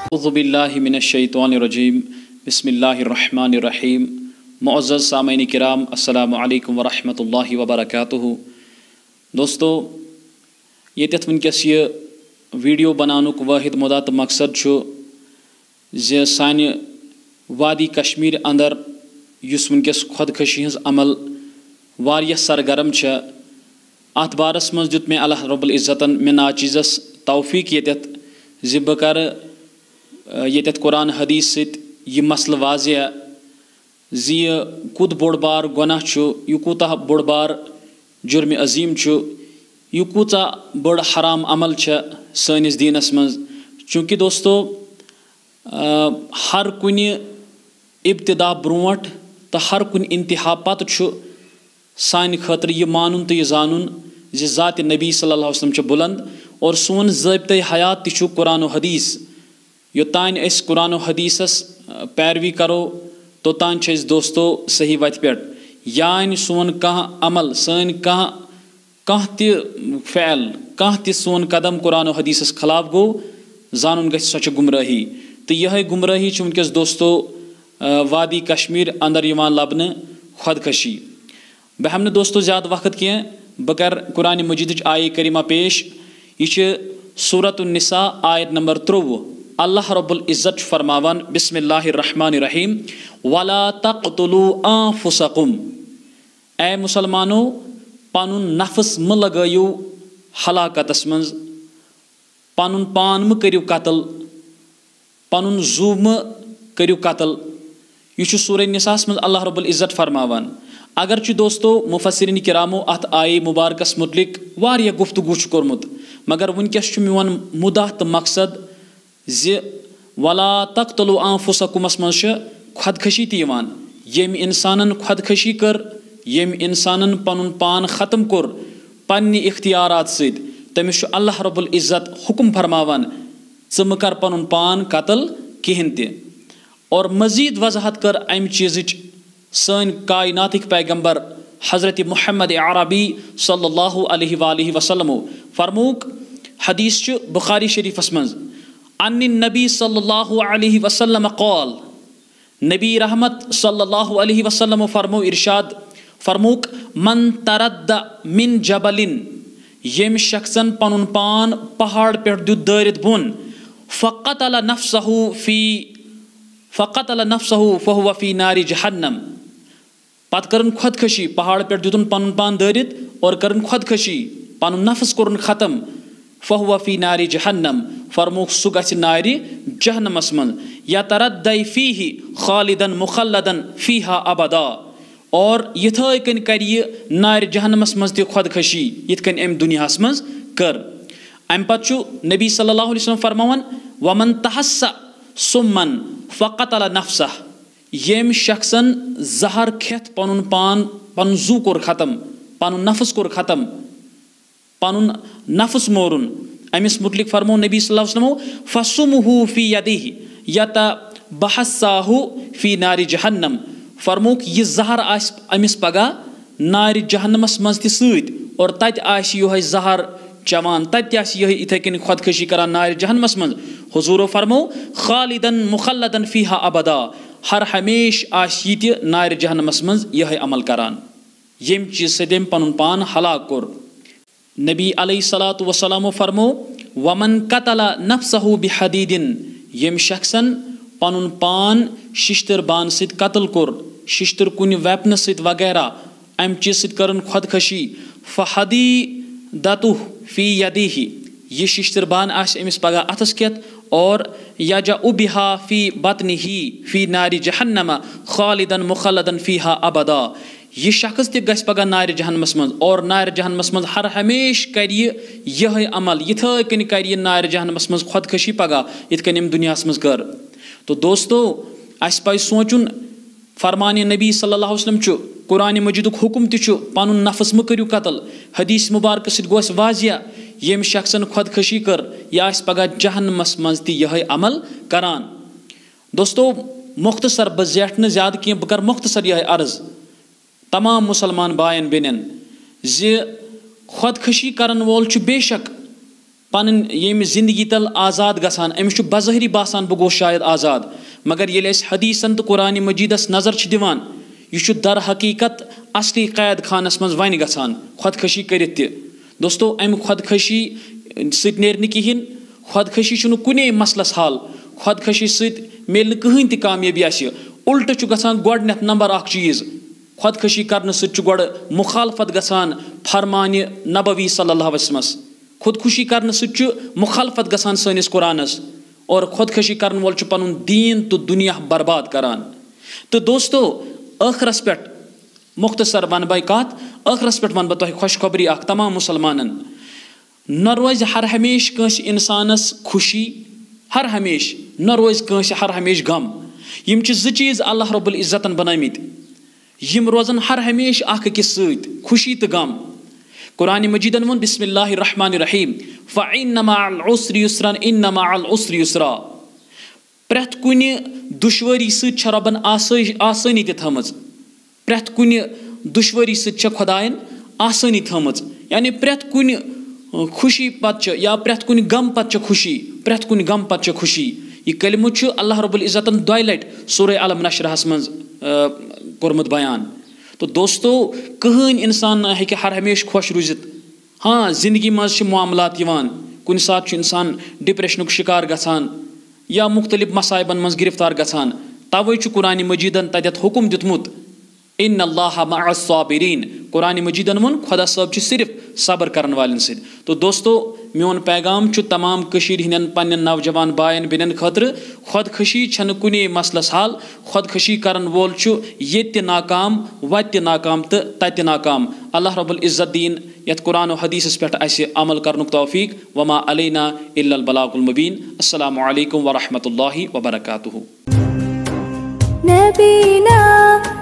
औज़ुबिल्लाहि मिनश्शैतानिर्रजीम बिस्मिल्लाहिर्रहमानिर्रहीम। मुअज़्ज़ज़ सामईन किराम, अस्सलामु अलैकुम वरहमतुल्लाहि वबरकातुहु। दोस्तों, येतथ वनकस ये वीडियो बनानुक वाहिद मुद्दा तो मकसद छु जे सानि वादी कश्मीर अंदर युस वनकस खुदकशी हज अमल वारिया सरगरम छ। अत बारस मज दुत मे अल्लाह रब्बुल इज़्ज़तन मे नाचीज़स तौफीक येतथ जे बह कर येतथ कुरान हदीस सित यह मसल वाज़िया जी कुत बोड़ बार गुनाह छु, यह कूता बोड़ बार जुर्म अजीम छु, यह कूचा बड़ हराम अमल छ सनिस दीनस मज। चूँकि दोस्तों हर कुन इब्तिदा ब्रोट तो हर कुन इंतहा पत छु सान खतर यह मानुन तो यह जानून जे ज़ात नबी सल्लल्लाहु अलैहि वसल्लम छ बुलंद और सोन ज़ाबिते हयात छु कुरान हदीस। योतान अस कुरान हदीसस पैरवी करो तोतान छस दोस्तों सही वत पे यान सोन कह अमल सन कह फ़ैल कह सोन कदम कुरान हदीसस खिलाफ गो जानून गछ सो गुमराही। तो यह गुमराही वनकस दोस्तों वादी कश्मीर अंदर यवान लबन खुदकशी। बह हम दोस्तों ज़्यादा वक्त कह बह कर कुरान मजीद आय करीमा पेश। यह सूरत निसा आयत नंबर 23। अल्लाह रब्बुल इज़्ज़त फरमावन बिस्मिल्लाहिर्रहमानिर्रहीम वला तक़्तुलू अनफुसकुम। ए मुसलमानो पनुन नफ्स म लगयू हलाकतस मज, पनुन पान म करियो कत्ल, पनुन जू म करियो कत्ल। यह सूरह निसास मज अल्लाह रब्बुल इज़्ज़त फरमावन। अगरचि दोस्तों मुफस्सिरीन किरामो अत आय मुबारकस मुतलिक वारिया गुफ्तगू कोरमुत, मगर वनकस मेवन मुद्दा तो मकसद जे वला तक़्तुलू अनफुसकुमस मज खुदकशी तयवान। यम इंसानन खुदकशी कर, यम इंसानन पनुन पान ख़त्म कोर पन्नि इख्तियारात सद, तमिस अल्लाह रब्बुल इज़्ज़त हुक्म फरमावन ज़ म कर पनुन पान कत्ल किहिन ते। और मज़ीद वज़ाहत कर अम चीज़िच सन कायनातिक पैगंबर हज़रत मुहम्मद अरबी सल्लल्लाहु अलैहि वसल्लम फरमूक हदीस च बुखारी शरीफस मज अन्नि नबी सल्लल्लाहु अलैहि वसल्लम क़ाल। नबी रहमत सल्लल्लाहु अलैहि वसल्लम फरमो इरशाद फरमूक मन तरद्द मिन जबलिन, यम शख्सन पनुन पान पहाड़ पे दुत दारित बोन फ़क़तल नफ्सहु फ़हुव फ़ी नारि जहन्नम। पत करन खुदकशी पहाड़ पे दुतन पनुन पान दारित और करन खुदकशी पनुन नफ्स कोरन ख़त्म फ़हुव फ़ी नारि जहन्नम। फरमूक सु गछ नारि जहन्नमस मन यतरद्दै फ़ीहि ख़ालिदन मुख़ल्लदन फ़ीहा अबदा। और यथै कन कर नारि जहन्नमस मज ते खुदकशी यथ कन अम दुनियास मज कर। अम पत नबी सल्लल्लाहु अलैहि वसल्लम फरमावन वमन तहस्सा सुम्मन फ़क़तल नफ्सह। यम शख्सन जहर खेत पनुन पान पनुन जू कोर ख़त्म, पनुन नफ्स कोर ख़त्म, पनुन नफ्स मोरुन। अमिस मुतलिक फरमो नबी सल्लल्लाहु अलैहि वसल्लम फसुमुहु फ़ी यदिहि यतबहस्साहु फ़ी नारि जहन्नम। फरमोक यह जहर आस अमिस पगह नारि जहन्नमस मज ते सत और तत आस यह जहर चवान, तत यह इथे कन खुदकशी करान नारि जहन्नमस मज। हुजूरो फरमो खालिदन मुखल्लदन फ़ीहा अबदा, हर हमेश आस ये नारि जहन्नमस मज यह अमल करान यम चीज़ सदम पनुन पान हलाक कोर। नबी अलैहिस्सलातु वस्सलाम फरमो वमन कतल नफ्सहु बिहदीदिन, यम शख्सन पनुन पान शिश्तर बान सित कत्ल कोर, शिश्तर कुन वेपन सित वगैरह अम चीज़ सित करन खुदकशी फ़हदीदतुहु फ़ी यदिहि, यह शिश्तर बान आस अमिस पगह अथस केत और यजअ बिहा फ़ी बतनिही फ़ी नारि जहन्नम ख़ालिदन मुख़ल्लदन फ़ीहा अबदा। यह शख्स ते गस पगह नारि जहन्नमस मज और नारि जहन्नमस मज हर हमेश कर यह अमल यथै कन कर नारि जहन्नमस मज खुदकशी पगह यथ कन दुनियास मज कर। तो दोस्तों अस पज सोचुन फरमान नबी सल्लल्लाहु अलैहि वसल्लम कुरान मजीदुक हुक्म तु पनुन नफ्स म करियो कत्ल। हदीस मुबारक सित गोस वाजिया यम शख्सन खुदकशी कर यह आस पगह जहन्नमस मज ति यह अमल करान। दोस्तों मुख्तसर बह ज़ेठ न ज़्यादा कह बह कर मुख्तसर यह अर्ज़ तमाम मुसलमान बायन बेनन जे खुदकशी करन वोल बेशक پَنٕنۍ ییٚمہِ زِندگی تل آزاد گژھان أمِس چھُ بظٲہری باسان بہٕ گوٚوس شاید آزاد مگر ییٚلہِ أسۍ حدیٖثن تہٕ قرآنِ مجیٖدس نظر چھِ دِوان یہِ چھُ در حقیٖقت اصلی قید خانس منٛز وَنہِ گژھان خۄدکٔشی کٔرِتھ تہِ دوستو اَمہِ خۄدکٔشی سۭتۍ نیرِ نہٕ کِہیٖنۍ خۄدکٔشی چھُنہٕ کُنے مسلس حل خۄدکٔشی سۭتۍ میلہِ نہٕ کٕہٕنۍ تہِ کامیٲبی اَسہِ اُلٹہٕ چھُ گژھان گۄڈٕنٮ۪تھ نمبر اکھ چیٖز خۄدکٔشی کرنہٕ سۭتۍ چھُ گۄڈٕ مُخالفت گژھان فرمانہِ نبوی صلی اللہ علیہ وسلمس خۄدکٔشی کرنہٕ سۭتۍ چھُ مُخالفت گژھان سٲنِس قرآنس اور خۄدکٔشی کرن وول چھُ پنُن دیٖن تہٕ دُنیا برباد کران تہٕ دوستو ٲخرس پٮ۪ٹھ مختصر ونہٕ بہٕ کتھ ٲخرس پٮ۪ٹھ ونہٕ بہٕ تۄہہِ خۄشخبری اکھ تمام مُسلمانن نہ روزِ ہر ہمیشہٕ کٲنٛسہِ انسانس خوشی ہر ہمیشہٕ نہ روزِ کٲنٛسہِ ہر ہمیشہٕ غم یِم چھِ زٕ چیٖز اللہ رب العزتن بنٲمٕتۍ یِم روزن ہر ہمیشہٕ اکھ أکِس سۭتۍ خوشی تہٕ غم قرآنِ مجیٖدن ووٚن بسم اللہ الرحمٰن الرحیٖم فإن مع العسر یسرا إن مع العسر یسرا پرٛٮ۪تھ کُنہِ دُشوٲری سۭتۍ چھےٚ رۄبن آسٲنی تہِ تھٲمٕژ پرٛٮ۪تھ کُنہِ دُشوٲری سۭتۍ چھےٚ خۄدایَن آسٲنی تھٲمٕژ یعنی پرٛٮ۪تھ کُنہِ خوشی پتہٕ چھِ یا پرٛٮ۪تھ کُنہِ غم پتہٕ چھِ خوشی پرٛٮ۪تھ کُنہِ غم پتہٕ چھِ خوشی یہِ کلمہٕ چھُ اللہ رب العزتن 2 لٹہِ سورہ الم نشرہس منٛز کوٚرمُت بیان تہٕ دوستو کٕہٕنۍ انسان ہیٚکہِ ہر ہمیشہٕ خۄش روٗزِتھ ہاں زندگی منٛز چھِ معاملات یِوان کُنہِ ساتہٕ چھُ انسان ڈپریشنُک شِکار گژھان یا مختلف مصایبن منٛز گرفتار گژھان توے چھُ قرآنِ مجیٖدن تتٮ۪تھ حُکم دیُتمُت ان اللہ مع الصابریٖن قرآنِ مجیٖدن ووٚن خۄدا صٲب چھُ صرف صبر کرن والٮ۪ن سۭتۍ تہٕ دوستو میون پیغام چھُ تمام کٔشیٖرِ ہٕنٛدٮ۪ن پننٮ۪ن نوجوان باین بیٚنٮ۪ن خٲطرٕ خۄدکٔشی چھنہٕ کُنے مسلس حل خۄدکٔشی کرن وول چھُ ییٚتہِ تہِ ناکام وتہِ تہِ ناکام تہٕ تتہِ تہِ ناکام اللہ رب العزت دِیِن یتھ قرآن و حدیٖثس پٮ۪ٹھ اَسہِ عمل کرنُک توفیٖق وما علینا الا البلاغ المبیٖن السلام علیکم ورحمۃ اللہ وبرکاتہ